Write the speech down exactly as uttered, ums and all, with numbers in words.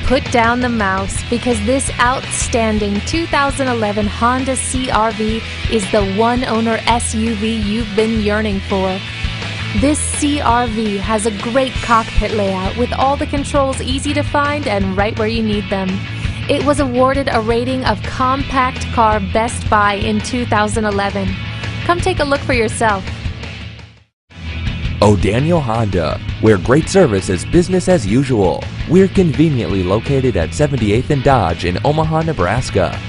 put down the mouse because this outstanding two thousand eleven Honda C R V is the one-owner S U V you've been yearning for. This C R V has a great cockpit layout with all the controls easy to find and right where you need them. It was awarded a rating of Compact Car Best Buy in two thousand eleven. Come take a look for yourself. O'Daniel Honda, where great service is business as usual. We're conveniently located at seventy-eighth and Dodge in Omaha, Nebraska.